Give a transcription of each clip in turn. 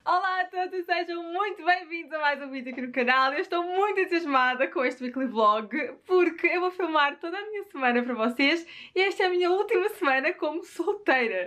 Olá a todos e sejam muito bem-vindos a mais um vídeo aqui no canal. Eu estou muito entusiasmada com este weekly vlog porque eu vou filmar toda a minha semana para vocês e esta é a minha última semana como solteira.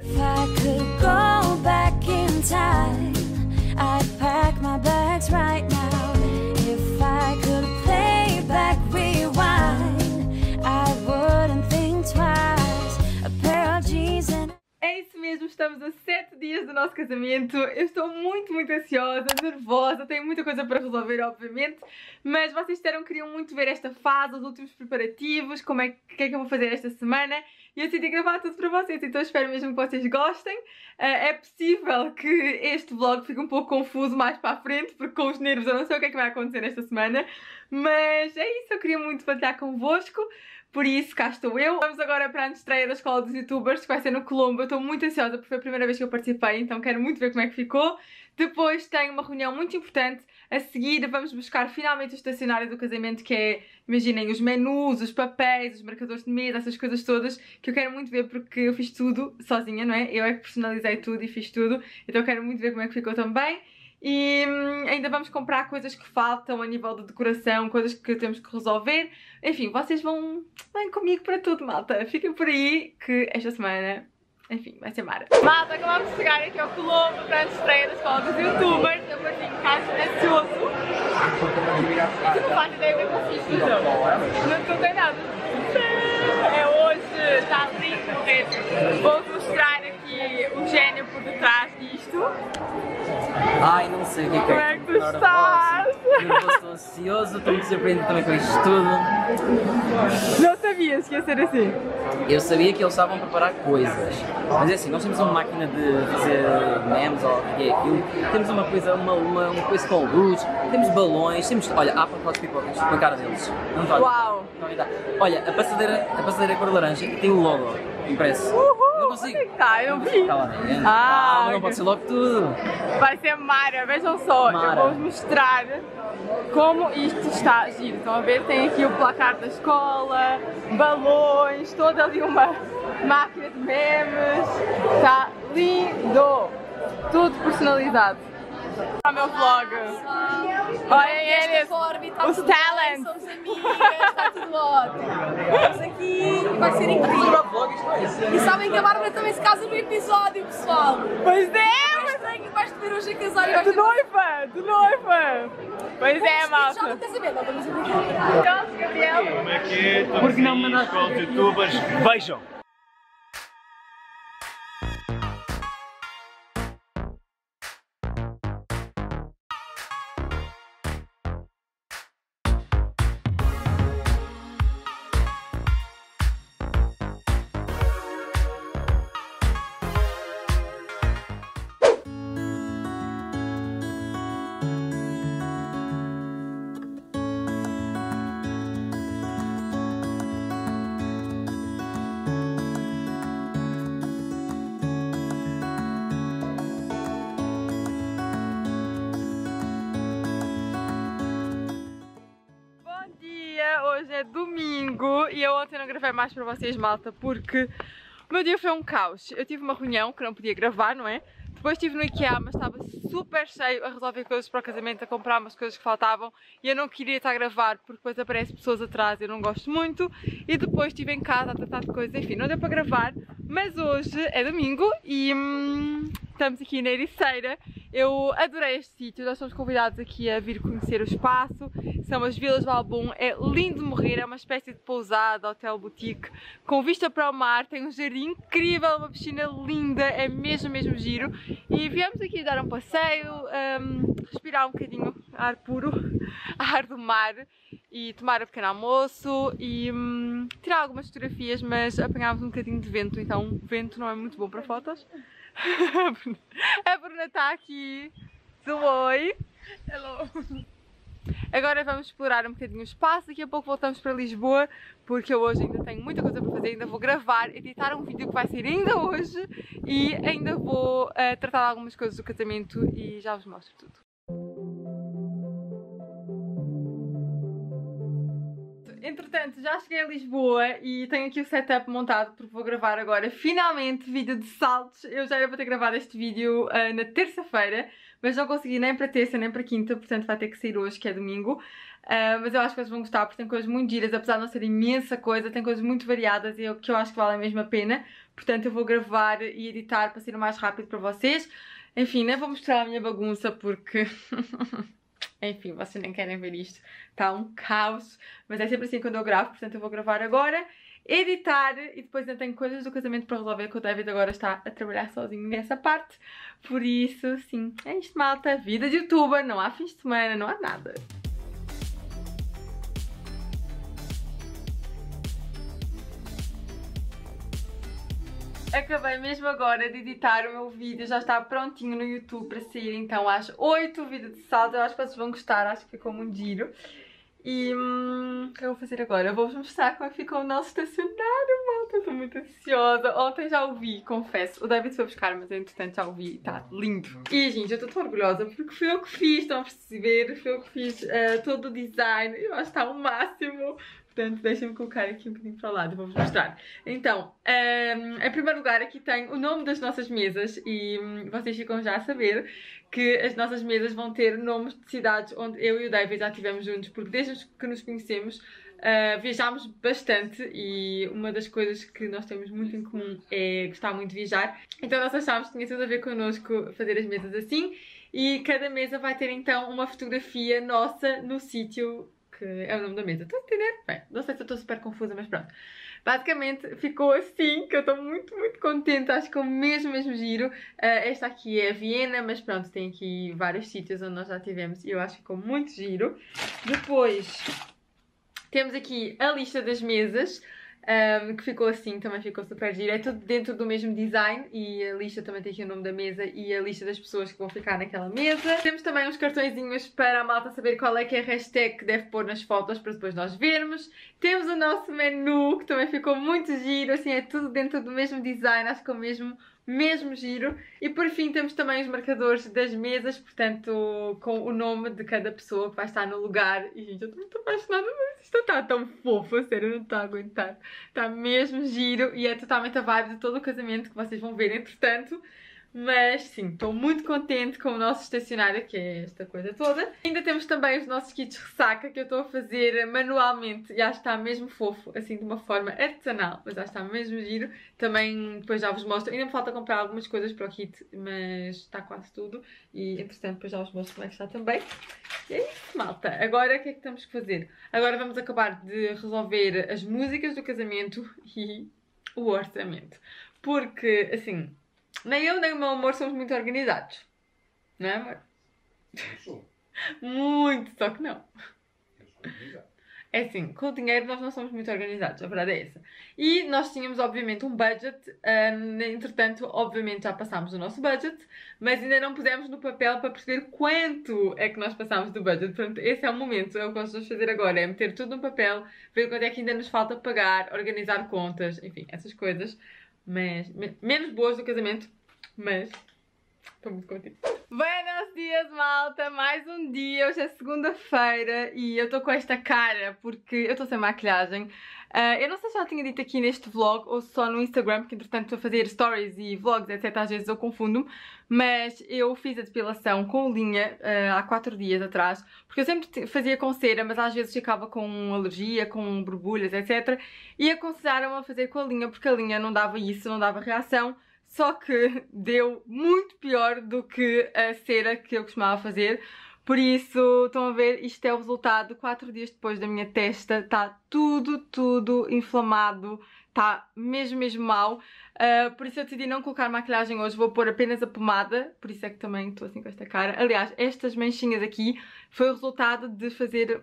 É isso mesmo, estamos a 7 dias do nosso casamento. Eu estou muito ansiosa, nervosa, tenho muita coisa para resolver, obviamente. Mas vocês queriam muito ver esta fase, os últimos preparativos, o que é que eu vou fazer esta semana. E eu decidi gravar tudo para vocês, então espero mesmo que vocês gostem. É possível que este vlog fique um pouco confuso mais para a frente, porque com os nervos eu não sei o que é que vai acontecer esta semana. Mas é isso, eu queria muito partilhar convosco. Por isso, cá estou eu. Vamos agora para a estreia da Escola dos Youtubers, que vai ser no Colombo. Eu estou muito ansiosa porque foi a primeira vez que eu participei, então quero muito ver como é que ficou. Depois tenho uma reunião muito importante. A seguir vamos buscar finalmente o estacionário do casamento, que é, imaginem, os menus, os papéis, os marcadores de mesa, essas coisas todas, que eu quero muito ver porque eu fiz tudo sozinha, não é? Eu é que personalizei tudo e fiz tudo, então eu quero muito ver como é que ficou também. E ainda vamos comprar coisas que faltam a nível de decoração, coisas que temos que resolver. Enfim, vocês vem comigo para tudo, malta. Fiquem por aí que esta semana, enfim, vai ser mara. Malta, acabamos de chegar aqui ao Colombo para a estreia da Escola dos Youtubers. Eu vou em casa ansioso. Não faço ideia do que eu fiz, não estou com nada. É hoje, está lindo. Vou-vos mostrar aqui o gênio por detrás disto. Ai, não sei o que é. Como é que tu estás? Eu estou ansioso, estou muito surpreendido também com isto tudo. Não sabias que ia ser assim? Eu sabia que eles estavam a preparar coisas, mas é assim, nós temos uma máquina de fazer memes ou o que é aquilo, temos uma coisa com luz, temos balões, temos, olha, há pacotes de pipocas com a cara deles. Não está. Uau! Olha, a passadeira é cor de laranja e tem o logo impresso. Não consigo. Onde é que está? Eu não vi. Está lá dentro. Mas não pode ser logo tudo. Vai ser mara, vejam só, eu vou-vos mostrar como isto está giro. Estão a ver? Tem aqui o placar da escola, balões, toda ali uma máquina de memes. Está lindo! Tudo personalizado. Para o meu vlog. Olhem eles, os talents. Somos amigas, está tudo ótimo. Estamos aqui, vai ser incrível. E sabem que a Bárbara também se casa no episódio, pessoal. Pois é! É estranho que vais-te ver hoje a casar e vais De noiva! Pois é, malta. Já no casamento, não vamos brincar. Tchau, Gabriel. Como é que é? Estamos na Escola de Youtubers. Vejam! Hoje é domingo e eu ontem não gravei mais para vocês, malta, porque o meu dia foi um caos. Eu tive uma reunião que não podia gravar, não é? Depois estive no IKEA, mas estava super cheio a resolver coisas para o casamento, a comprar umas coisas que faltavam e eu não queria estar a gravar porque depois aparecem pessoas atrás e eu não gosto muito. E depois estive em casa a tratar de coisas, enfim, não deu para gravar, mas hoje é domingo e estamos aqui na Ericeira. Eu adorei este sítio, nós somos convidados aqui a vir conhecer o espaço. São as Vilas de Valbom, é lindo de morrer, é uma espécie de pousada, hotel boutique, com vista para o mar, tem um jardim incrível, uma piscina linda, é mesmo giro. E viemos aqui dar um passeio, respirar um bocadinho ar puro, ar do mar, e tomar um pequeno almoço e tirar algumas fotografias, mas apanhámos um bocadinho de vento, então o vento não é muito bom para fotos. A Bruna está aqui, oi! Hello! Agora vamos explorar um bocadinho o espaço, daqui a pouco voltamos para Lisboa, porque eu hoje ainda tenho muita coisa para fazer, ainda vou gravar, editar um vídeo que vai sair ainda hoje e ainda vou tratar de algumas coisas do casamento e já vos mostro tudo. Entretanto, já cheguei a Lisboa e tenho aqui o setup montado porque vou gravar agora finalmente vídeo de saltos. Eu já era para ter gravado este vídeo na terça-feira, mas não consegui nem para terça nem para quinta, portanto vai ter que sair hoje, que é domingo. Mas eu acho que vocês vão gostar porque tem coisas muito giras, apesar de não ser imensa coisa, tem coisas muito variadas e que eu acho que vale a mesma pena. Portanto eu vou gravar e editar para ser o mais rápido para vocês. Enfim, nem vou mostrar a minha bagunça porque... Enfim, vocês nem querem ver isto. Está um caos, mas é sempre assim quando eu gravo, portanto eu vou gravar agora, editar e depois ainda tenho coisas do casamento para resolver, que o David agora está a trabalhar sozinho nessa parte. Por isso, sim, é isto, malta. Vida de youtuber, não há fins de semana, não há nada. Acabei mesmo agora de editar o meu vídeo, já está prontinho no YouTube para sair, então às 8, o vídeo de salto. Eu acho que vocês vão gostar, acho que ficou muito giro. E o que eu vou fazer agora? Eu vou-vos mostrar como é que ficou o nosso estacionário, malta. Estou muito ansiosa. Ontem já o vi, confesso. O David foi buscar, mas entretanto já o vi e está lindo. E, gente, eu estou tão orgulhosa porque fui eu que fiz, estão a perceber? Fui eu que fiz todo o design. Eu acho que está o máximo. Portanto, deixem-me colocar aqui um bocadinho para o lado e vou-vos mostrar. Então, em primeiro lugar, aqui tem o nome das nossas mesas e vocês ficam já a saber que as nossas mesas vão ter nomes de cidades onde eu e o David já estivemos juntos, porque desde que nos conhecemos viajámos bastante e uma das coisas que nós temos muito em comum é gostar muito de viajar. Então nós achámos que tinha tudo a ver connosco fazer as mesas assim e cada mesa vai ter então uma fotografia nossa no sítio que é o nome da mesa. Estão a entender? Bem, não sei se eu estou super confusa, mas pronto. Basicamente ficou assim, que eu estou muito, muito contente. Acho que ficou mesmo giro. Esta aqui é a Viena, mas pronto, tem aqui vários sítios onde nós já estivemos e eu acho que ficou muito giro. Depois temos aqui a lista das mesas, que ficou assim, também ficou super giro. É tudo dentro do mesmo design e a lista também tem aqui o nome da mesa e a lista das pessoas que vão ficar naquela mesa. Temos também uns cartõezinhos para a malta saber qual é que é a hashtag que deve pôr nas fotos para depois nós vermos. Temos o nosso menu, que também ficou muito giro, assim, é tudo dentro do mesmo design, acho que é o mesmo giro. E por fim temos também os marcadores das mesas, portanto com o nome de cada pessoa que vai estar no lugar. E gente, eu estou muito apaixonada, mas isto está tão fofo, a sério, eu não estou a aguentar. Está mesmo giro e é totalmente a vibe de todo o casamento que vocês vão ver entretanto. Mas sim, estou muito contente com o nosso estacionário, que é esta coisa toda. Ainda temos também os nossos kits ressaca, que eu estou a fazer manualmente e acho que está mesmo fofo, assim de uma forma artesanal, mas acho que está mesmo giro. Também depois já vos mostro, ainda me falta comprar algumas coisas para o kit, mas está quase tudo. E entretanto depois já vos mostro como é que está também. E é isso, malta. Agora o que é que temos que fazer? Agora vamos acabar de resolver as músicas do casamento e o orçamento. Porque, assim... Nem eu nem o meu amor somos muito organizados. Não é, amor? Eu sou. Muito, só que não. Eu sou organizado. É assim, com o dinheiro nós não somos muito organizados, a verdade é essa. E nós tínhamos, obviamente, um budget. Entretanto, obviamente, já passámos do nosso budget. Mas ainda não pusemos no papel para perceber quanto é que nós passámos do budget. Portanto, esse é o momento. É o que nós vamos fazer agora. É meter tudo no papel, ver quanto é que ainda nos falta pagar, organizar contas, enfim, essas coisas. Mas menos boas do casamento, mas estou muito contente. Buenos dias, malta! Mais um dia, hoje é segunda-feira e eu estou com esta cara porque eu estou sem maquilhagem. Eu não sei se já tinha dito aqui neste vlog ou só no Instagram, porque entretanto estou a fazer stories e vlogs, etc. Às vezes eu confundo-me, mas eu fiz a depilação com linha há 4 dias atrás, porque eu sempre fazia com cera, mas às vezes ficava com alergia, com borbulhas, etc. E aconselharam-me a fazer com a linha, porque a linha não dava isso, não dava reação. Só que deu muito pior do que a cera que eu costumava fazer. Por isso, estão a ver, isto é o resultado 4 dias depois da minha testa. Está tudo inflamado. Está mesmo mal. Por isso eu decidi não colocar maquilhagem hoje. Vou pôr apenas a pomada. Por isso é que também estou assim com esta cara. Aliás, estas manchinhas aqui foi o resultado de fazer...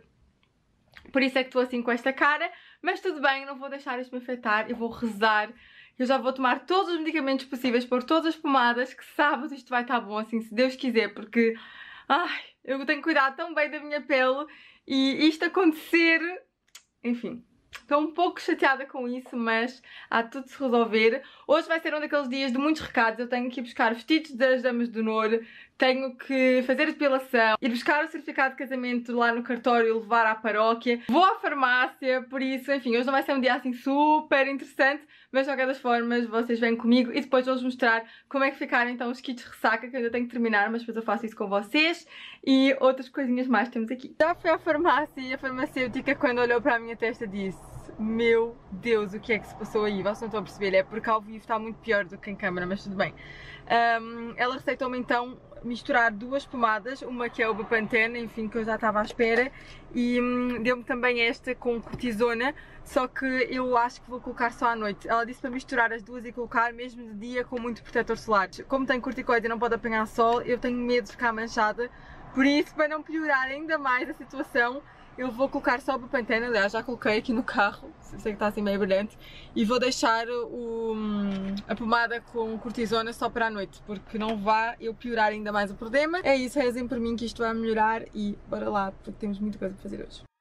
Por isso é que estou assim com esta cara. Mas tudo bem, não vou deixar isto me afetar. Eu vou rezar. Eu já vou tomar todos os medicamentos possíveis, pôr todas as pomadas, que sábado isto vai estar bom, assim, se Deus quiser, porque... Ai, eu tenho cuidado tão bem da minha pele e isto acontecer... Enfim, estou um pouco chateada com isso, mas há tudo de se resolver. Hoje vai ser um daqueles dias de muitos recados. Eu tenho que ir buscar vestidos das Damas de Honor, tenho que fazer a depilação, ir buscar o certificado de casamento lá no cartório e levar à paróquia, vou à farmácia, por isso, enfim, hoje não vai ser um dia assim super interessante, mas de qualquer das formas vocês vêm comigo e depois vou-vos mostrar como é que ficaram então os kits de ressaca, que eu ainda tenho que terminar, mas depois eu faço isso com vocês e outras coisinhas mais temos aqui. Já fui à farmácia e a farmacêutica, quando olhou para a minha testa, disse: meu Deus, o que é que se passou aí? Vocês não estão a perceber, é porque ao vivo está muito pior do que em câmera, mas tudo bem. Ela receitou-me então misturar duas pomadas, uma que é o Bepantene, enfim, que eu já estava à espera, e deu-me também esta com cortisona, só que eu acho que vou colocar só à noite. Ela disse para misturar as duas e colocar mesmo de dia com muito protetor solar. Como tem corticoide e não pode apanhar sol, eu tenho medo de ficar manchada, por isso, para não piorar ainda mais a situação, eu vou colocar só o Bepantene, aliás já coloquei aqui no carro, sei que está assim meio brilhante, e vou deixar a pomada com cortisona só para a noite, porque não vá eu piorar ainda mais o problema. É isso, rezem por mim que isto vai melhorar e bora lá, porque temos muita coisa para fazer hoje.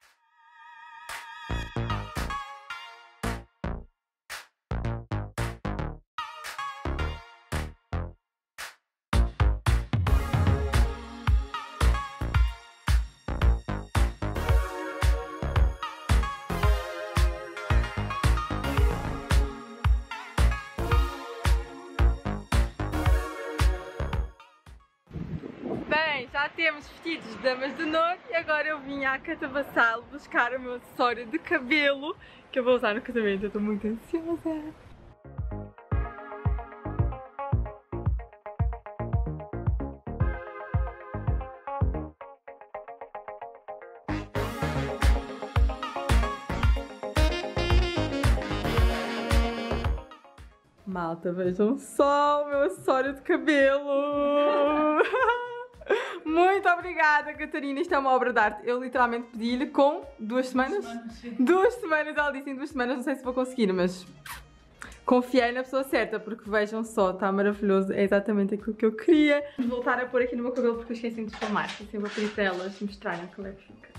Bem, já temos vestidos de damas de honor e agora eu vim à Catabassal buscar o meu acessório de cabelo que eu vou usar no casamento, eu estou muito ansiosa. Malta, vejam só o meu acessório de cabelo! Muito obrigada, Catarina. Isto é uma obra de arte. Eu literalmente pedi-lhe com 2 semanas? 2 semanas, ela disse em 2 semanas. Não sei se vou conseguir, mas confiei na pessoa certa, porque vejam só, está maravilhoso. É exatamente aquilo que eu queria. Vou voltar a pôr aqui no meu cabelo porque eu esqueci de filmar. Assim vou pedir para elas mostrarem como é que fica.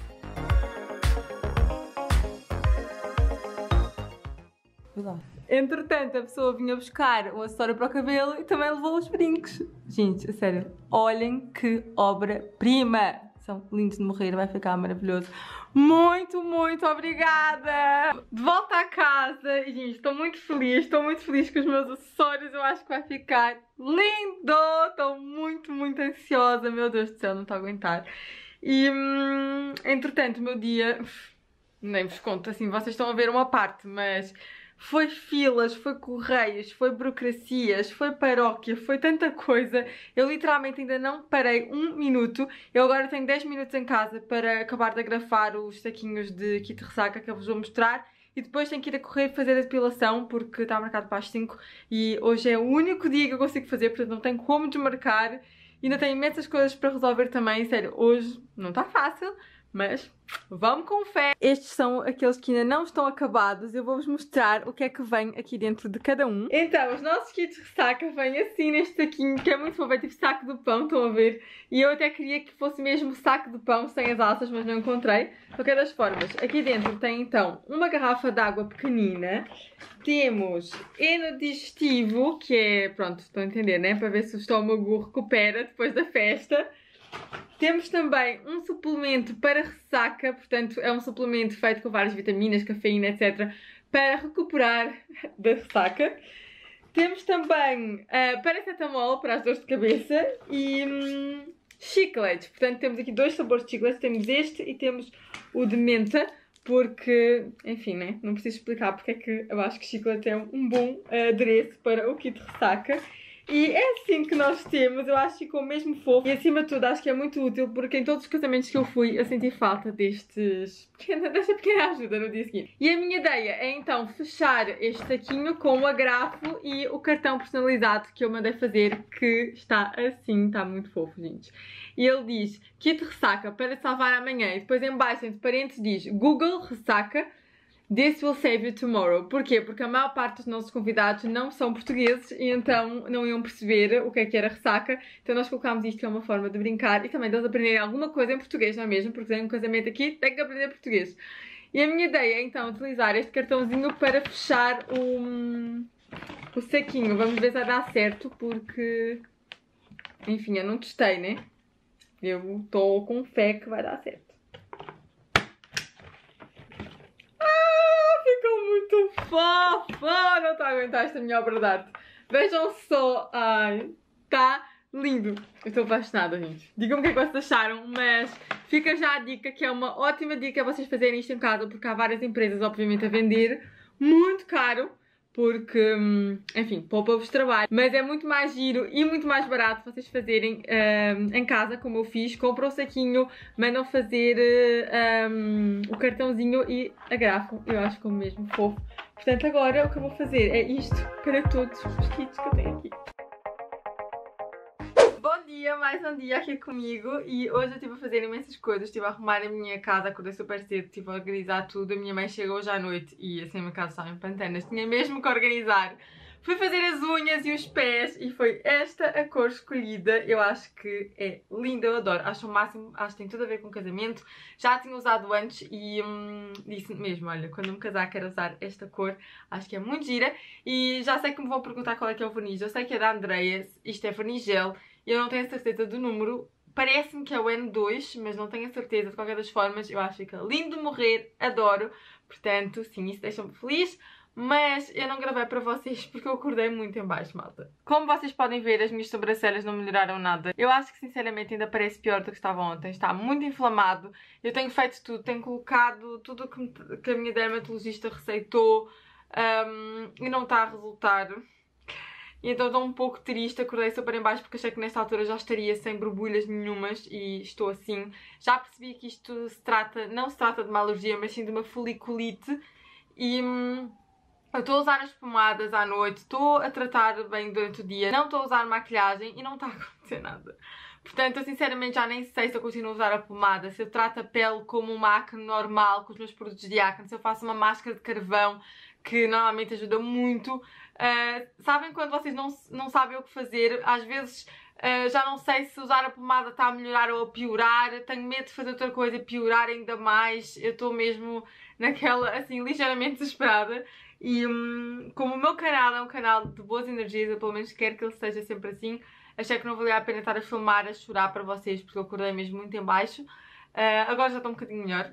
Entretanto, a pessoa vinha buscar um acessório para o cabelo e também levou os brincos. Gente, a sério, olhem que obra-prima! São lindos de morrer, vai ficar maravilhoso. Muito, muito obrigada! De volta à casa e, gente, estou muito feliz com os meus acessórios. Eu acho que vai ficar lindo! Estou muito, muito ansiosa. Meu Deus do céu, não estou a aguentar. E, entretanto, o meu dia... Nem vos conto, assim, vocês estão a ver uma parte, mas... Foi filas, foi correios, foi burocracias, foi paróquia, foi tanta coisa. Eu literalmente ainda não parei 1 minuto. Eu agora tenho 10 minutos em casa para acabar de agrafar os saquinhos de kit de ressaca que eu vos vou mostrar. E depois tenho que ir a correr fazer a depilação porque está marcado para as 5 e hoje é o único dia que eu consigo fazer, portanto não tenho como desmarcar. Ainda tenho imensas coisas para resolver também, sério, hoje não está fácil. Mas vamos com fé! Estes são aqueles que ainda não estão acabados. Eu vou-vos mostrar o que é que vem aqui dentro de cada um. Então, os nossos kits de ressaca vêm assim neste saquinho, que é muito fofo, é tipo saco de pão, estão a ver? E eu até queria que fosse mesmo saco de pão, sem as alças, mas não encontrei. De qualquer das formas, aqui dentro tem então uma garrafa de água pequenina. Temos eno digestivo, que é, pronto, estão a entender, né? Para ver se o estômago recupera depois da festa. Temos também um suplemento para ressaca, portanto é um suplemento feito com várias vitaminas, cafeína, etc. para recuperar da ressaca. Temos também paracetamol para as dores de cabeça e chicletes. Portanto temos aqui 2 sabores de chicletes, temos este e temos o de menta. Porque, enfim, né? Não preciso explicar porque é que eu acho que chiclete é um bom adereço para o kit de ressaca. E é assim que nós temos, eu acho que ficou mesmo fofo. E acima de tudo acho que é muito útil porque em todos os casamentos que eu fui eu senti falta desta pequena ajuda no dia seguinte. E a minha ideia é então fechar este saquinho com o agrafo e o cartão personalizado que eu mandei fazer, que está assim, está muito fofo, gente. E ele diz, kit ressaca para salvar amanhã, e depois em baixo entre parênteses diz Google ressaca. This will save you tomorrow. Porquê? Porque a maior parte dos nossos convidados não são portugueses e então não iam perceber o que era ressaca. Então nós colocámos isto que é uma forma de brincar e também de eles aprenderem alguma coisa em português, não é mesmo? Porque tem um casamento aqui, tem que aprender português. E a minha ideia é então utilizar este cartãozinho para fechar o saquinho. Vamos ver se vai dar certo porque enfim, eu não testei, né? Eu estou com fé que vai dar certo. Ficou muito fofa! Não estou a aguentar esta minha obra de arte. Vejam só. Ai, tá lindo. Eu estou apaixonada, gente. Digam-me o que é que vocês acharam, mas fica já a dica, que é uma ótima dica vocês fazerem isto em casa, porque há várias empresas, obviamente, a vender muito caro, porque, enfim, poupa-vos trabalho. Mas é muito mais giro e muito mais barato vocês fazerem em casa, como eu fiz. Compram o saquinho, mandam fazer o cartãozinho e agrafam. Eu acho que é mesmo fofo. Portanto, agora o que eu vou fazer é isto para todos os kits que eu tenho aqui. Bom dia, mais um dia aqui comigo e hoje eu estive a fazer imensas coisas, estive a arrumar a minha casa, acordei super cedo, estive a organizar tudo, a minha mãe chegou hoje à noite e assim a minha casa estava em pantanas, tinha mesmo que organizar. Fui fazer as unhas e os pés e foi esta a cor escolhida, eu acho que é linda, eu adoro, acho o máximo, acho que tem tudo a ver com casamento, já a tinha usado antes e disse mesmo, olha, quando eu me casar quero usar esta cor, acho que é muito gira e já sei que me vão perguntar qual é que é o verniz, eu sei que é da Andreas, isto é verniz gel. Eu não tenho a certeza do número, parece-me que é o N2, mas não tenho a certeza. De qualquer das formas, eu acho que fica lindo de morrer, adoro. Portanto, sim, isso deixa-me feliz. Mas eu não gravei para vocês porque eu acordei muito em baixo, malta. Como vocês podem ver, as minhas sobrancelhas não melhoraram nada. Eu acho que, sinceramente, ainda parece pior do que estava ontem. Está muito inflamado. Eu tenho feito tudo, tenho colocado tudo que a minha dermatologista receitou e não está a resultar. E então estou um pouco triste, acordei super em baixo porque achei que nesta altura já estaria sem borbulhas nenhumas e estou assim. Já percebi que isto não se trata de uma alergia, mas sim de uma foliculite. E eu estou a usar as pomadas à noite, estou a tratar bem durante o dia, não estou a usar maquilhagem e não está a acontecer nada. Portanto, eu sinceramente já nem sei se eu continuo a usar a pomada, se eu trato a pele como uma acne normal com os meus produtos de acne, se eu faço uma máscara de carvão, que normalmente ajuda muito. Sabem quando vocês não sabem o que fazer? Às vezes já não sei se usar a pomada está a melhorar ou a piorar, tenho medo de fazer outra coisa e piorar ainda mais. Eu estou mesmo naquela, assim, ligeiramente desesperada. E como o meu canal é um canal de boas energias, eu pelo menos quero que ele seja sempre assim, achei que não valia a pena estar a filmar, a chorar para vocês, porque eu acordei mesmo muito em baixo. Agora já estou um bocadinho melhor.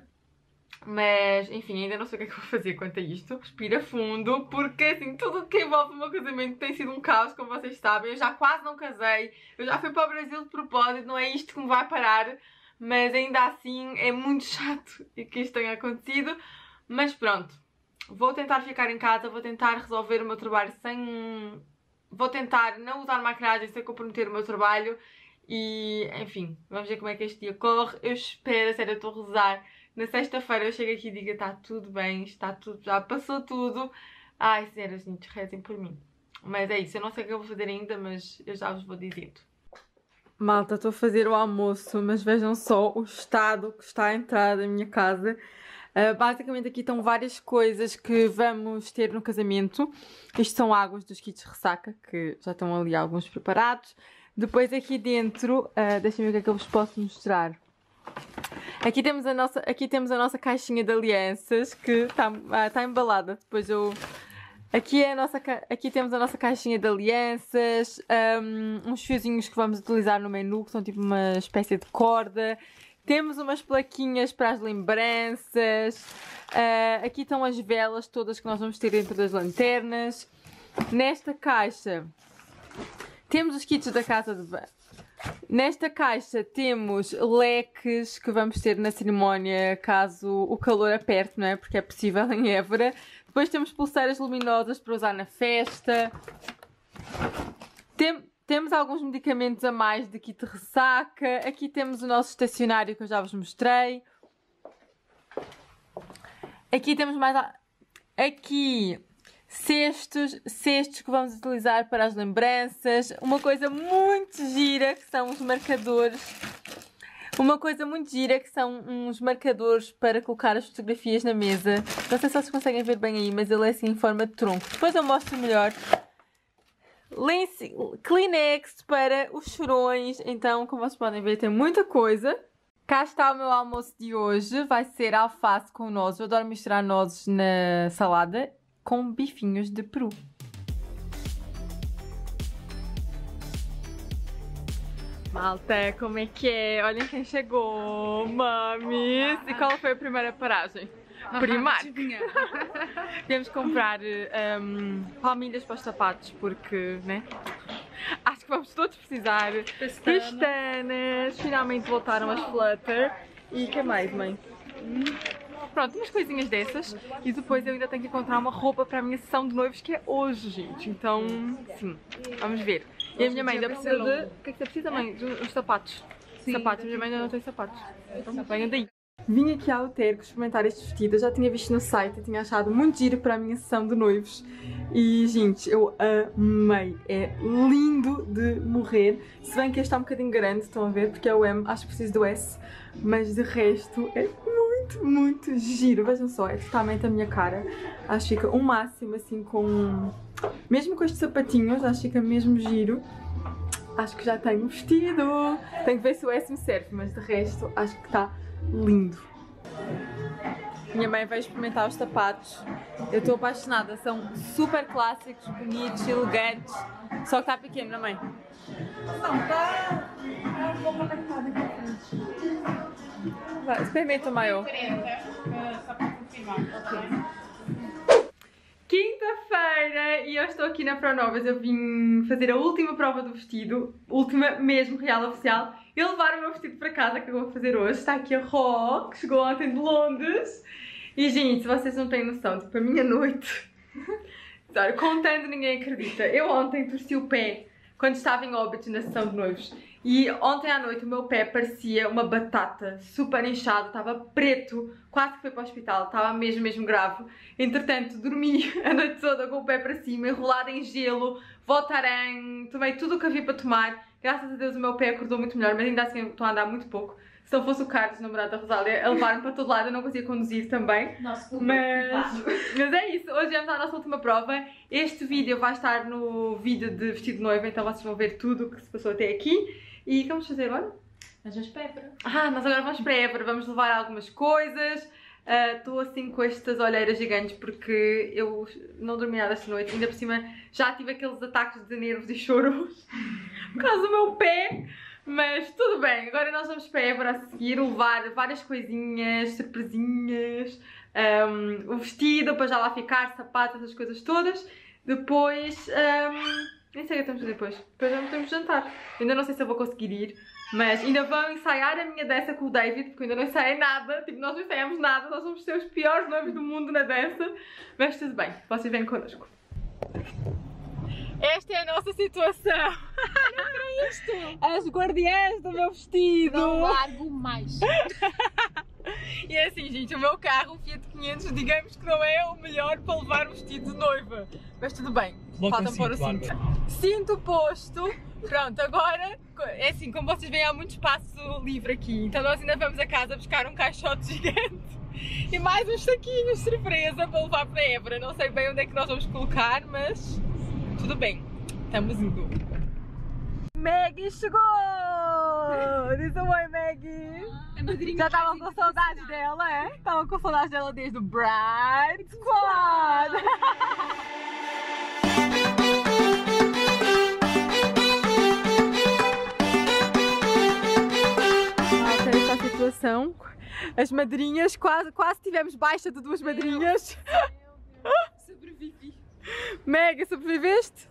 Mas, enfim, ainda não sei o que é que vou fazer quanto a isto. Respira fundo, porque assim, tudo que envolve o meu casamento tem sido um caos, como vocês sabem. Eu já quase não casei, eu já fui para o Brasil de propósito, não é isto que me vai parar. Mas ainda assim é muito chato que isto tenha acontecido. Mas pronto, vou tentar ficar em casa, vou tentar resolver o meu trabalho sem... Vou tentar não usar maquilhagem sem comprometer o meu trabalho. E, enfim, vamos ver como é que este dia corre. Eu espero, sério, eu estou a rezar. Na sexta-feira eu chego aqui e digo, está tudo bem, está tudo, já passou tudo. Ai, sério, gente, rezem por mim. Mas é isso, eu não sei o que eu vou fazer ainda, mas eu já vos vou dizendo. Malta, estou a fazer o almoço, mas vejam só o estado que está a entrar da minha casa. Basicamente aqui estão várias coisas que vamos ter no casamento. Isto são águas dos kits ressaca, que já estão ali alguns preparados. Depois aqui dentro, deixem-me ver o que é que eu vos posso mostrar. Aqui temos a nossa caixinha de alianças que está embalada. Depois eu... Aqui temos a nossa caixinha de alianças, uns fiozinhos que vamos utilizar no menu, que são tipo uma espécie de corda. Temos umas plaquinhas para as lembranças. Aqui estão as velas todas que nós vamos ter dentro das lanternas. Nesta caixa temos os kits da casa de banho. Nesta caixa temos leques que vamos ter na cerimónia caso o calor aperte, não é? Porque é possível em Évora. Depois temos pulseiras luminosas para usar na festa. Temos alguns medicamentos a mais de kit ressaca. Aqui temos o nosso estacionário que eu já vos mostrei. Aqui temos mais... Aqui... Cestos que vamos utilizar para as lembranças. Uma coisa muito gira que são os marcadores. Uma coisa muito gira que são uns marcadores para colocar as fotografias na mesa. Não sei se vocês conseguem ver bem aí, mas ele é assim em forma de tronco. Depois eu mostro melhor. Kleenex para os chorões. Então, como vocês podem ver, tem muita coisa. Cá está o meu almoço de hoje. Vai ser alface com nozes. Eu adoro misturar nozes na salada. Com bifinhos de peru. Malta, como é que é? Olhem quem chegou, mamis! E qual foi a primeira paragem? Primark! Temos que comprar palmilhas para os sapatos porque, né? Acho que vamos todos precisar. Pestanas! Finalmente voltaram as Flutter. E o que mais, mãe? Pronto, umas coisinhas dessas. E depois eu ainda tenho que encontrar uma roupa para a minha sessão de noivos que é hoje, gente. Então, sim, vamos ver. E a minha mãe ainda precisa de... O que é que você precisa, mãe? Os sapatos. Sim, sapatos. A minha mãe ainda não tem sapatos. Então, venham daí. Vim aqui ao Terco experimentar este vestido. Eu já tinha visto no site, eu tinha achado muito giro para a minha sessão de noivos. E, gente, eu amei. É lindo de morrer. Se bem que este está um bocadinho grande, estão a ver, porque é o M, acho que preciso do S. Mas de resto é muito giro. Vejam só, é totalmente a minha cara. Acho que fica um máximo assim com... Mesmo com estes sapatinhos, acho que fica mesmo giro. Acho que já tenho um vestido. Tenho que ver se o S me serve, mas de resto acho que está lindo. Minha mãe vai experimentar os sapatos. Eu estou apaixonada, são super clássicos, bonitos, elegantes. Só que está pequeno, não é, mãe? Não, está um pouco apertado aqui à frente. Vai, experimenta o maior. Só para confirmar. Quinta-feira e eu estou aqui na Pronovas. Eu vim fazer a última prova do vestido, última mesmo, real oficial, e levar o meu vestido para casa que eu vou fazer hoje. Está aqui a Ró, que chegou ontem de Londres. E, gente, se vocês não têm noção, tipo, a minha noite, contando ninguém acredita. Eu ontem torci o pé quando estava em Óbidos na sessão de noivos. E ontem à noite o meu pé parecia uma batata, super inchado, estava preto, quase que foi para o hospital, estava mesmo grave. Entretanto, dormi a noite toda com o pé para cima, enrolada em gelo, Voltaren, tomei tudo o que havia para tomar. Graças a Deus o meu pé acordou muito melhor, mas ainda assim estou a andar muito pouco. Se não fosse o Carlos, namorado da Rosália, a levar-me para todo lado, eu não conseguia conduzir também. Mas é isso, hoje vamos à nossa última prova. Este vídeo vai estar no vídeo de vestido de noiva, então vocês vão ver tudo o que se passou até aqui. E o que vamos fazer agora? Nós vamos para Évora. Nós agora vamos para Évora, vamos levar algumas coisas. Estou assim com estas olheiras gigantes porque eu não dormi nada esta noite. Ainda por cima já tive aqueles ataques de nervos e choros por causa do meu pé. Mas tudo bem, agora nós vamos para Évora a seguir, levar várias coisinhas, surpresinhas, o vestido para já lá ficar, sapatos, essas coisas todas. Depois, nem sei o que temos depois. Depois vamos ter jantar. Ainda não sei se eu vou conseguir ir, mas ainda vou ensaiar a minha dança com o David, porque ainda não ensaiei nada. Tipo, nós não ensaiamos nada, nós vamos ser os piores noivos do mundo na dança. Mas tudo bem, vocês vêm connosco. Esta é a nossa situação. Olha para isto. As guardiãs do meu vestido. Não largo mais. E é assim, gente, o meu carro, o Fiat 500, digamos que não é o melhor para levar o vestido de noiva. Mas tudo bem, falta pôr o cinto. Cinto posto. Pronto, agora, é assim, como vocês veem, há muito espaço livre aqui. Então nós ainda vamos a casa buscar um caixote gigante. E mais uns saquinhos de surpresa para levar para Évora. Não sei bem onde é que nós vamos colocar, mas tudo bem, estamos indo. Maggie chegou! Diz oi, Maggie! Já estavam com saudades dela, é? Estavam com saudades dela desde o Bride Squad! Esta é a situação. As madrinhas, quase tivemos baixa de 2 madrinhas. Sobrevivi. Maggie, sobreviveste?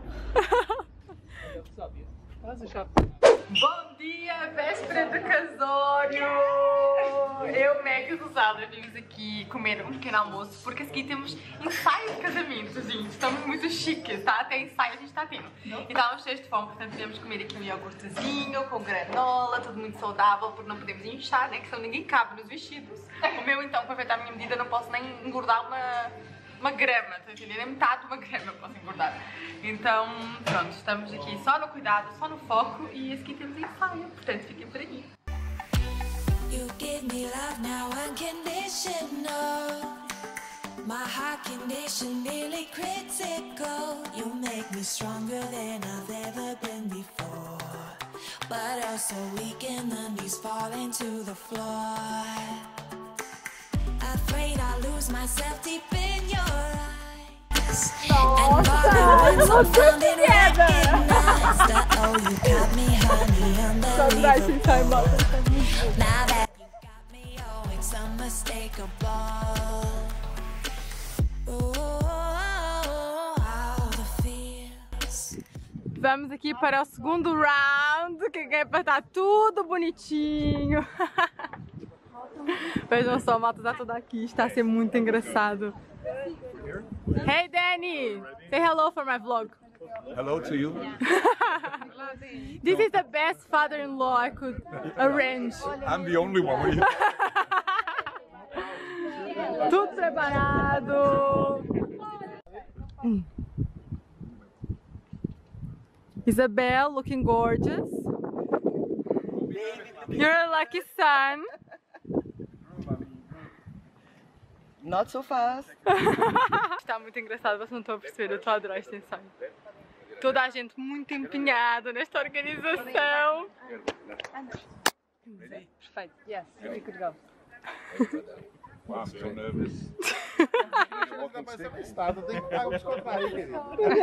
Bom dia, véspera de casório! Eu, Maggie e Rosália vimos aqui comer um pequeno almoço porque a seguir temos ensaio de casamento, gente. Estamos muito chiques, tá? Até ensaio a gente está tendo. E estávamos cheios de fome, portanto viemos comer aqui um iogurtezinho com granola, tudo muito saudável, porque não podemos inchar, né? Que senão ninguém cabe nos vestidos. O meu, então, para afetar a minha medida, não posso nem engordar uma grama, tá entendendo? É metade de uma grama eu posso engordar. Então, pronto, estamos aqui só no cuidado, só no foco e esse aqui temos ensaio, portanto fiquem por aí. You give me love now unconditional. My heart condition nearly critical. You make me stronger than I've ever been before. But also weak and the knees falling to the floor. Afraid I'll lose myself deep in your eyes. And all the ones I'm found in recognize. Insta, oh, you got me, honey, unbelievable. Now that you got me, oh, it's unmistakable. Oh, how the feels. Vamos aqui para o segundo round, que é para estar tudo bonitinho. Vejam só, a malta está toda aqui, está a ser muito engraçado. Hey Danny, say hello for my vlog. Hello to you. This is the best father-in-law I could arrange. I'm the only one. Tudo preparado. Isabel, looking gorgeous. You're a lucky son. Not so fast. Está muito engraçado, vocês não estão a perceber, eu estou a adorar este ensaio. Toda a gente muito empenhada nesta organização. Perfeito. Yes, we could go. Wow, I'm so nervous. Estado tem que estar descontar aí, querido.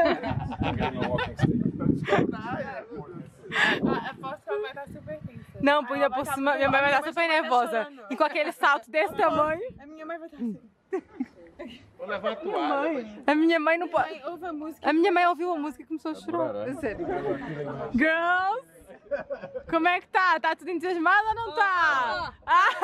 Aposto que ela vai estar super tensa. Não, ainda por cima, minha mãe vai estar super nervosa. E com aquele salto desse tamanho. A minha mãe vai estar assim. Vou levar a toalha. A minha mãe não pode. Mãe, ouve a música. A minha mãe ouviu a música e começou a chorar. Sério. Girls! Como é que tá? Tá tudo entusiasmado ou não tá?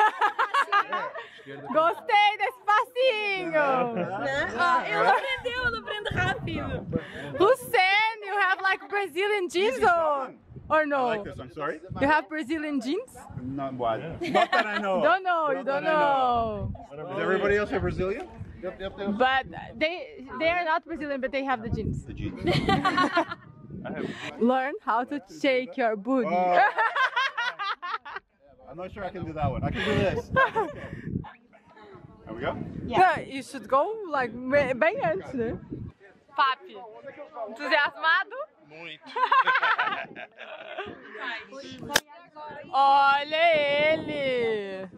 Gostei desse passinho! Ele aprendeu, ele aprende rápido. Hussein, you have like Brazilian jeans or no? I'm sorry. You have Brazilian jeans? Not what? Not that I know. Don't know, you don't know. Does everybody else have Brazilian? Yep. But they are not Brazilian, but they have the jeans. The jeans. Learn how to shake your booty. Oh. I'm not sure I can do that one. I can do this. There we go. Yeah, you should go like bem antes, né? Papi, entusiasmado? Muito. Olha ele!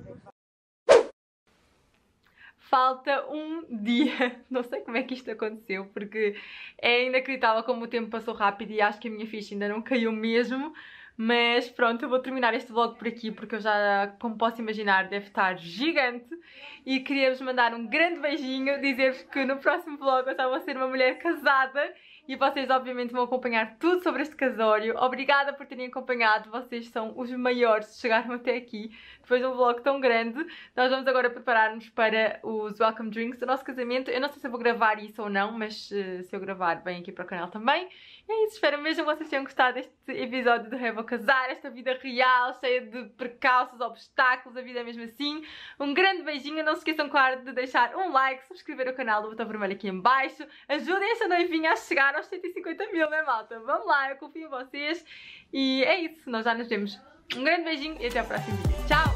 Falta um dia. Não sei como é que isto aconteceu, porque é inacreditável como o tempo passou rápido e acho que a minha ficha ainda não caiu mesmo. Mas pronto, eu vou terminar este vlog por aqui, porque eu já, como posso imaginar, deve estar gigante. E queria-vos mandar um grande beijinho, dizer-vos que no próximo vlog eu já vou ser uma mulher casada. E vocês obviamente vão acompanhar tudo sobre este casório. Obrigada por terem acompanhado, vocês são os maiores, chegaram até aqui. Depois de um vlog tão grande, nós vamos agora preparar-nos para os Welcome Drinks do nosso casamento. Eu não sei se eu vou gravar isso ou não, mas se eu gravar, vem aqui para o canal também. E é isso, espero mesmo que vocês tenham gostado deste episódio do Revo Casar, esta vida real, cheia de percalços, obstáculos, a vida é mesmo assim. Um grande beijinho, não se esqueçam, claro, de deixar um like, subscrever o canal do botão vermelho aqui em baixo. Ajudem esta noivinha a chegar aos 150 mil, né, malta? Vamos lá, eu confio em vocês. E é isso, nós já nos vemos. Um grande beijinho e até ao próximo vídeo. Tchau!